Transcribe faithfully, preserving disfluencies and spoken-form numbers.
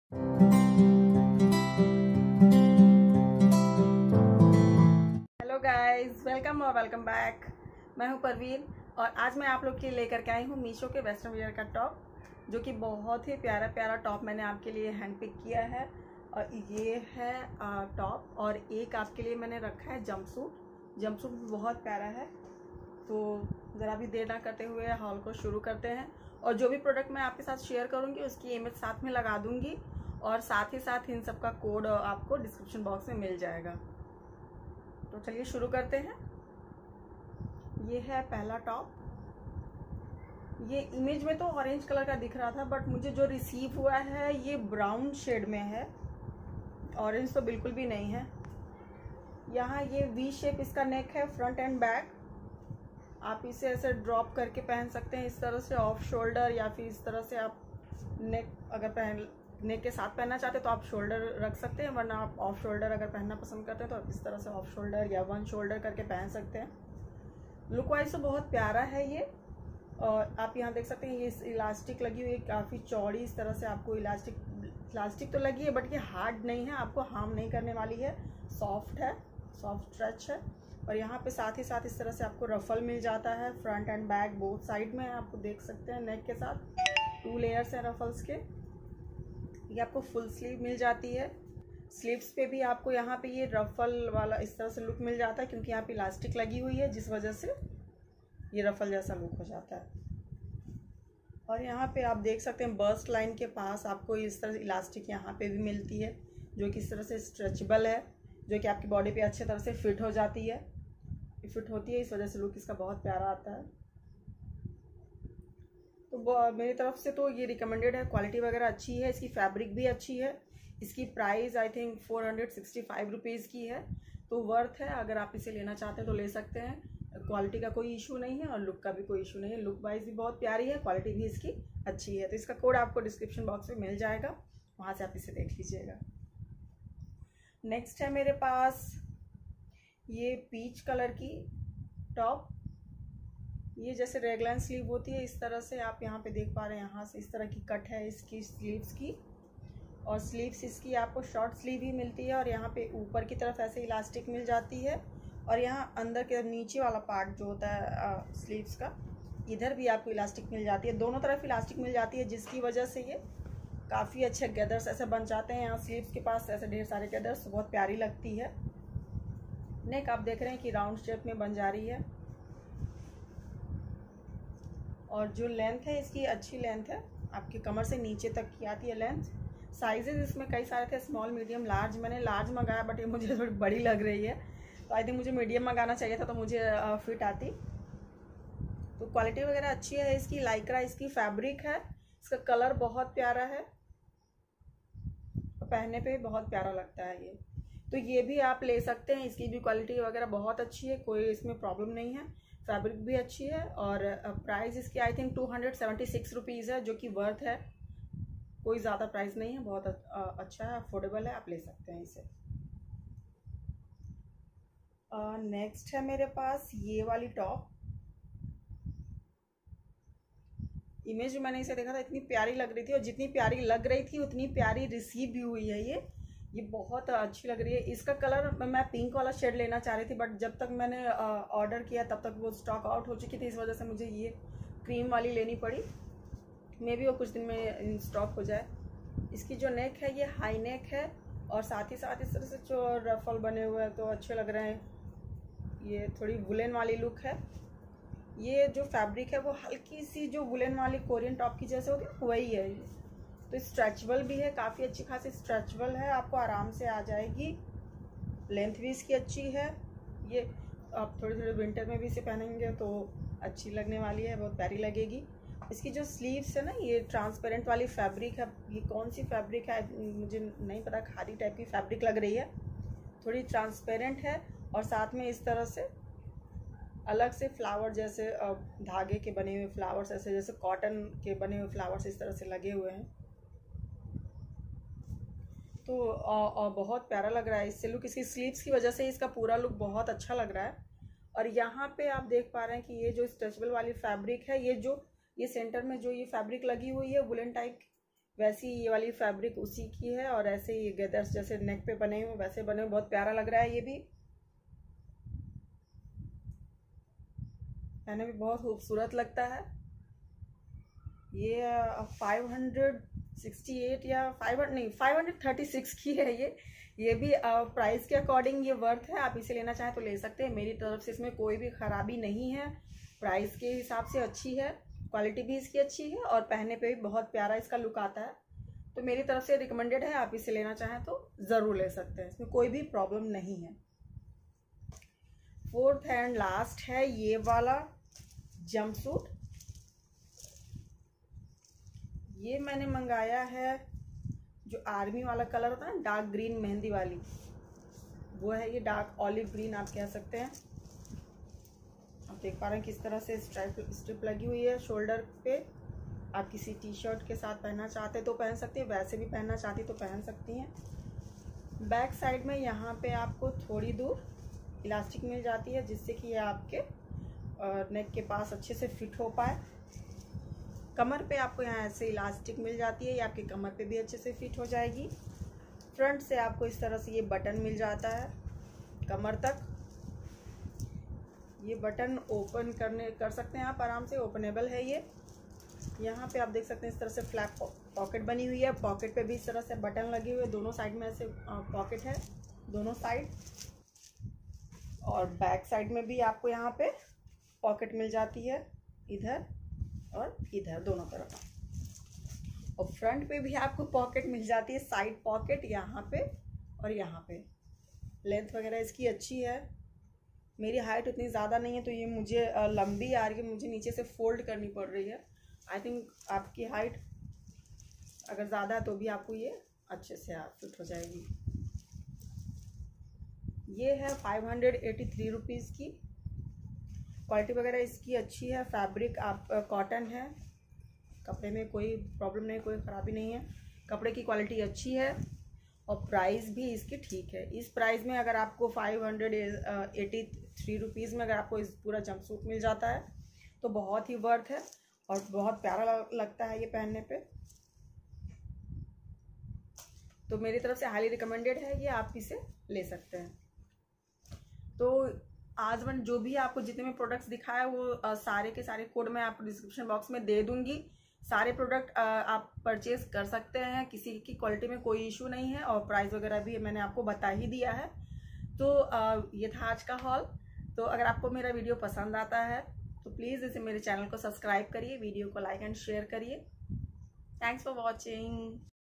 Hello guys, welcome और welcome back. मैं हूं परवीन और आज मैं आप लोग के लिए लेकर के आई हूं मीशो के वेस्टर्न वियर का टॉप, जो कि बहुत ही प्यारा प्यारा टॉप मैंने आपके लिए हैंड पिक किया है। और ये है टॉप और एक आपके लिए मैंने रखा है जंपसूट। जंपसूट भी बहुत प्यारा है। तो ज़रा भी देर ना करते हुए हॉल को शुरू करते हैं। और जो भी प्रोडक्ट मैं आपके साथ शेयर करूँगी उसकी इमेज साथ में लगा दूँगी और साथ ही साथ इन सब का कोड आपको डिस्क्रिप्शन बॉक्स में मिल जाएगा। तो चलिए शुरू करते हैं। ये है पहला टॉप। ये इमेज में तो ऑरेंज कलर का दिख रहा था, बट मुझे जो रिसीव हुआ है ये ब्राउन शेड में है, ऑरेंज तो बिल्कुल भी नहीं है। यहाँ ये वी शेप इसका नेक है, फ्रंट एंड बैक। आप इसे ऐसे ड्रॉप करके पहन सकते हैं इस तरह से ऑफ शोल्डर, या फिर इस तरह से आप नेक अगर पहन नेक के साथ पहनना चाहते हैं तो आप शोल्डर रख सकते हैं, वरना आप ऑफ शोल्डर अगर पहनना पसंद करते हैं तो आप इस तरह से ऑफ शोल्डर या वन शोल्डर करके पहन सकते हैं। लुक वाइज तो बहुत प्यारा है ये। और आप यहाँ देख सकते हैं ये इलास्टिक लगी हुई है, काफ़ी चौड़ी इस तरह से आपको इलास्टिक इलास्टिक तो लगी है, बट ये हार्ड नहीं है, आपको हार्म नहीं करने वाली है, सॉफ्ट है, सॉफ्ट स्ट्रेच है। और यहाँ पे साथ ही साथ इस तरह से आपको रफल मिल जाता है, front and back both side में आपको देख सकते हैं। नेक के साथ टू लेयर्स हैं रफल्स के। ये आपको फुल स्लीव मिल जाती है। स्लीव्स पे भी आपको यहाँ पे ये रफल वाला इस तरह से लुक मिल जाता है, क्योंकि यहाँ पे इलास्टिक लगी हुई है, जिस वजह से ये रफल जैसा लुक हो जाता है। और यहाँ पे आप देख सकते हैं बर्स्ट लाइन के पास आपको इस तरह से इलास्टिक यहाँ पे भी मिलती है, जो कि इस तरह से स्ट्रेचेबल है, जो कि आपकी बॉडी पे अच्छे तरह से फिट हो जाती है, फिट होती है। इस वजह से लुक इसका बहुत प्यारा आता है। तो मेरी तरफ से तो ये रिकमेंडेड है। क्वालिटी वगैरह अच्छी है, इसकी फैब्रिक भी अच्छी है। इसकी price I think four hundred sixty five rupees की है, तो वर्थ है। अगर आप इसे लेना चाहते हैं तो ले सकते हैं। क्वालिटी का कोई इशू नहीं है और लुक का भी कोई इशू नहीं है। लुक वाइज भी बहुत प्यारी है, क्वालिटी भी इसकी अच्छी है। तो इसका कोड आपको डिस्क्रिप्शन बॉक्स में मिल जाएगा, वहाँ से आप इसे देख लीजिएगा। नेक्स्ट है मेरे पास ये पीच कलर की टॉप। ये जैसे रेगलाइन स्लीव होती है, इस तरह से आप यहाँ पे देख पा रहे हैं, यहाँ से इस तरह की कट है इसकी स्लीव्स की। और स्लीव्स इसकी आपको शॉर्ट स्लीव ही मिलती है, और यहाँ पे ऊपर की तरफ ऐसे इलास्टिक मिल जाती है। और यहाँ अंदर के नीचे वाला पार्ट जो होता है स्लीव्स का, इधर भी आपको इलास्टिक मिल जाती है। दोनों तरफ इलास्टिक मिल जाती है, जिसकी वजह से ये काफ़ी अच्छे गैदर्स ऐसे बन जाते हैं। यहाँ स्लीव्स के पास ऐसे ढेर सारे गैदर्स, बहुत प्यारी लगती है। नेक आप देख रहे हैं कि राउंड शेप में बन जा रही है। और जो लेंथ है इसकी अच्छी लेंथ है, आपकी कमर से नीचे तक की आती है लेंथ। साइजेस इसमें कई सारे थे, स्मॉल मीडियम लार्ज। मैंने लार्ज मंगाया, बट ये मुझे थोड़ी बड़ी लग रही है, तो आई थिंक मुझे मीडियम मंगाना चाहिए था, तो मुझे फिट आती। तो क्वालिटी वगैरह अच्छी है इसकी। लाइक्रा इसकी फैब्रिक है, इसका कलर बहुत प्यारा है, तो पहनने पे बहुत प्यारा लगता है ये। तो ये भी आप ले सकते हैं, इसकी भी क्वालिटी वगैरह बहुत अच्छी है, कोई इसमें प्रॉब्लम नहीं है। फैब्रिक भी अच्छी है। और प्राइस इसकी I think two hundred seventy six rupees है, जो कि वर्थ है। कोई ज़्यादा प्राइस नहीं है, बहुत अच्छा है, अफोर्डेबल है, आप ले सकते हैं इसे। नेक्स्ट है मेरे पास ये वाली टॉप। इमेज में मैंने इसे देखा था, इतनी प्यारी लग रही थी, और जितनी प्यारी लग रही थी उतनी प्यारी रिसीव भी हुई है ये ये बहुत अच्छी लग रही है। इसका कलर मैं पिंक वाला शेड लेना चाह रही थी, बट जब तक मैंने ऑर्डर किया तब तक वो स्टॉक आउट हो चुकी थी, इस वजह से मुझे ये क्रीम वाली लेनी पड़ी। मे बी वो कुछ दिन में इन स्टॉक हो जाए। इसकी जो नेक है ये हाई नेक है, और साथ ही साथ इस तरह से जो रफल बने हुए हैं तो अच्छे लग रहे हैं। ये थोड़ी वुलन वाली लुक है। ये जो फैब्रिक है वो हल्की सी जो वुलन वाली कोरियन टॉप की जैसे होती है वही है। तो स्ट्रेचबल भी है, काफ़ी अच्छी खासी स्ट्रेचबल है, आपको आराम से आ जाएगी। लेंथ भी इसकी अच्छी है। ये आप थोड़ी थोड़ी विंटर में भी इसे पहनेंगे तो अच्छी लगने वाली है, बहुत प्यारी लगेगी। इसकी जो स्लीव्स है ना, ये ट्रांसपेरेंट वाली फैब्रिक है। ये कौन सी फैब्रिक है मुझे नहीं पता, खादी टाइप की फैब्रिक लग रही है, थोड़ी ट्रांसपेरेंट है। और साथ में इस तरह से अलग से फ्लावर जैसे धागे के बने हुए फ्लावर्स, ऐसे जैसे कॉटन के बने हुए फ्लावर्स इस तरह से लगे हुए हैं। तो आ, आ, बहुत प्यारा लग रहा है इससे लुक। इसकी स्लीव्स की वजह से इसका पूरा लुक बहुत अच्छा लग रहा है। और यहाँ पे आप देख पा रहे हैं कि ये जो स्ट्रेचेबल वाली फैब्रिक है, ये जो ये सेंटर में जो ये फैब्रिक लगी हुई है वुलन टाइप, वैसी ये वाली फैब्रिक उसी की है, और ऐसे ये गैदर्स जैसे नेक पे बने हुए वैसे बने हुए, बहुत प्यारा लग रहा है। ये भी पहने भी बहुत खूबसूरत लगता है। ये फाइव हंड्रेड सिक्सटी एट या फाइव हंड्रेड नहीं फाइव हंड्रेड थर्टी सिक्स की है ये ये भी प्राइस के अकॉर्डिंग ये वर्थ है। आप इसे लेना चाहें तो ले सकते हैं। मेरी तरफ से इसमें कोई भी खराबी नहीं है, प्राइस के हिसाब से अच्छी है, क्वालिटी भी इसकी अच्छी है और पहनने पे भी बहुत प्यारा इसका लुक आता है। तो मेरी तरफ से रिकमेंडेड है, आप इसे लेना चाहें तो ज़रूर ले सकते हैं, इसमें कोई भी प्रॉब्लम नहीं है। फोर्थ एंड लास्ट है ये वाला जंपसूट। ये मैंने मंगाया है जो आर्मी वाला कलर होता है ना, डार्क ग्रीन मेहंदी वाली, वो है ये डार्क ऑलिव ग्रीन आप कह सकते हैं। आप देख पा रहे हैं किस तरह से स्ट्राइप स्ट्रिप लगी हुई है शोल्डर पे। आप किसी टी शर्ट के साथ पहनना चाहते तो पहन सकती हैं, वैसे भी पहनना चाहती तो पहन सकती हैं। बैक साइड में यहाँ पे आपको थोड़ी दूर इलास्टिक मिल जाती है, जिससे कि ये आपके नेक के पास अच्छे से फिट हो पाए। कमर पे आपको यहाँ ऐसे इलास्टिक मिल जाती है, ये आपकी कमर पे भी अच्छे से फिट हो जाएगी। फ्रंट से आपको इस तरह से ये बटन मिल जाता है कमर तक। ये बटन ओपन करने कर सकते हैं आप आराम से, ओपनेबल है ये। यहाँ पे आप देख सकते हैं इस तरह से फ्लैप पॉकेट बनी हुई है, पॉकेट पे भी इस तरह से बटन लगे हुए, दोनों साइड में ऐसे पॉकेट है दोनों साइड। और बैक साइड में भी आपको यहाँ पे पॉकेट मिल जाती है, इधर और इधर दोनों तरफ। और फ्रंट पे भी आपको पॉकेट मिल जाती है, साइड पॉकेट यहाँ पे और यहाँ पे। लेंथ वगैरह इसकी अच्छी है। मेरी हाइट उतनी ज़्यादा नहीं है तो ये मुझे लंबी आ रही है, मुझे नीचे से फोल्ड करनी पड़ रही है। आई थिंक आपकी हाइट अगर ज़्यादा है तो भी आपको ये अच्छे से आप फिट हो जाएगी। ये है five hundred eighty three rupees की। क्वालिटी वगैरह इसकी अच्छी है, फैब्रिक आप कॉटन है, कपड़े में कोई प्रॉब्लम नहीं, कोई ख़राबी नहीं है, कपड़े की क्वालिटी अच्छी है और प्राइस भी इसकी ठीक है। इस प्राइस में अगर आपको five hundred eighty three rupees में अगर आपको इस पूरा जंपसूट मिल जाता है तो बहुत ही वर्थ है और बहुत प्यारा लगता है ये पहनने पे। तो मेरी तरफ से हाईली रिकमेंडेड है ये, आप इसे ले सकते हैं। तो आज मैंने जो भी आपको जितने में प्रोडक्ट्स दिखाया वो आ, सारे के सारे कोड मैं आपको डिस्क्रिप्शन बॉक्स में दे दूंगी। सारे प्रोडक्ट आप परचेज कर सकते हैं, किसी की क्वालिटी में कोई इशू नहीं है और प्राइस वगैरह भी मैंने आपको बता ही दिया है। तो आ, ये था आज का हॉल। तो अगर आपको मेरा वीडियो पसंद आता है तो प्लीज़ इसे मेरे चैनल को सब्सक्राइब करिए, वीडियो को लाइक एंड शेयर करिए। Thanks for watching.